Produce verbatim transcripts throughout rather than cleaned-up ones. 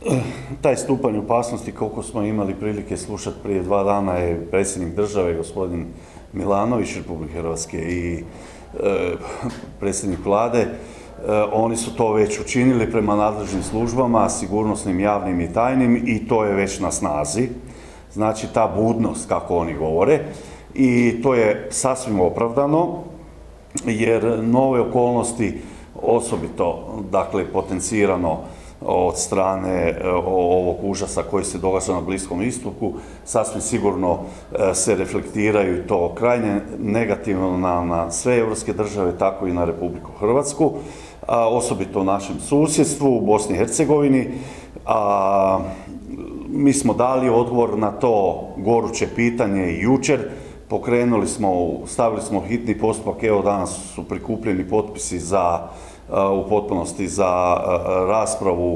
Taj stupanj opasnosti, koliko smo imali prilike slušati prije dva dana, je predsjednik države, gospodin Milanović Republike Hrvatske i e, predsjednik vlade. E, oni su to već učinili prema nadležnim službama, sigurnosnim, javnim i tajnim, i to je već na snazi. Znači, ta budnost, kako oni govore, i to je sasvim opravdano, jer nove okolnosti, osobito, dakle, potencirano od strane ovog užasa koji se događa na Bliskom istoku, sasvim sigurno se reflektiraju i to krajnje negativno na, na sve europske države, tako i na Republiku Hrvatsku, a osobito u našem susjedstvu, u Bosni i Hercegovini. A, mi smo dali odgovor na to goruće pitanje i jučer. Pokrenuli smo, stavili smo hitni postupak, evo danas su prikupljeni potpisi za, u potpunosti za raspravu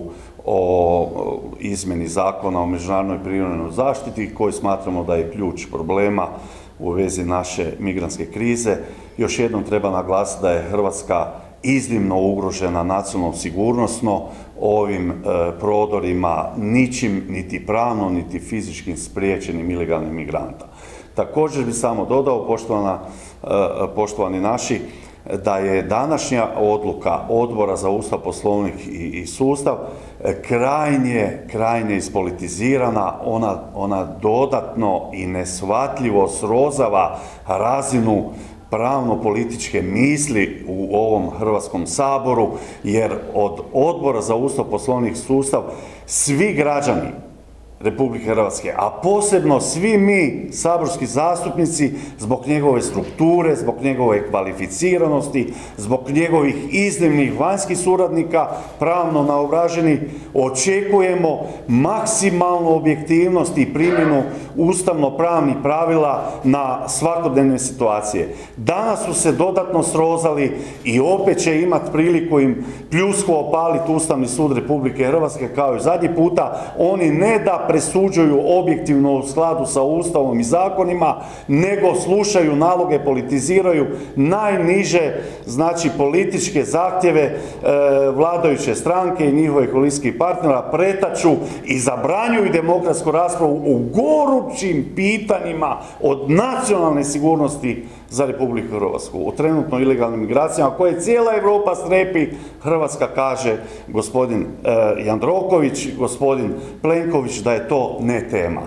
o izmjeni zakona o međunarodnoj privremenoj zaštiti, koji smatramo da je ključ problema u vezi naše migrantske krize. Još jednom treba naglasiti da je Hrvatska iznimno ugrožena nacionalno sigurnosno ovim e, prodorima, ničim, niti pravno, niti fizičkim spriječenim ilegalnih migranta. Također bi samo dodao, poštovana, e, poštovani naši, da je današnja odluka Odbora za Ustav, Poslovnik i, i sustav krajnje, krajnje ispolitizirana, ona, ona dodatno i neshvatljivo srozava razinu pravno-političke misli u ovom Hrvatskom saboru, jer od Odbora za Ustav, Poslovnik i sustav svi građani Republike Hrvatske, a posebno svi mi, saborski zastupnici, zbog njegove strukture, zbog njegove kvalificiranosti, zbog njegovih iznimnih vanjskih suradnika, pravno naobraženih, očekujemo maksimalnu objektivnost i primjenu ustavno-pravnih pravila na svakodnevne situacije. Danas su se dodatno srozali i opet će imati priliku im pljusku opaliti Ustavni sud Republike Hrvatske kao i zadnji puta. Oni ne da presuđuju objektivno u skladu sa Ustavom i zakonima, nego slušaju naloge, politiziraju najniže, znači, političke zahtjeve e, vladajuće stranke i njihovih koalicijskih partnera, pretaču i zabranjuju demokratsku raspravu u gorućim pitanjima od nacionalne sigurnosti za Republiku Hrvatsku, o trenutno ilegalnim migracijama koje cijela Europa strepi. Hrvatska kaže, gospodin e, Jandroković, gospodin Plenković, da je to ne tema.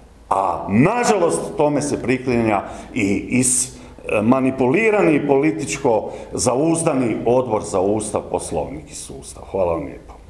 A nažalost tome se priklinja i iz manipulirani političko zauzdani Odbor za Ustav, Poslovnik i sustav. Hvala vam lijepo.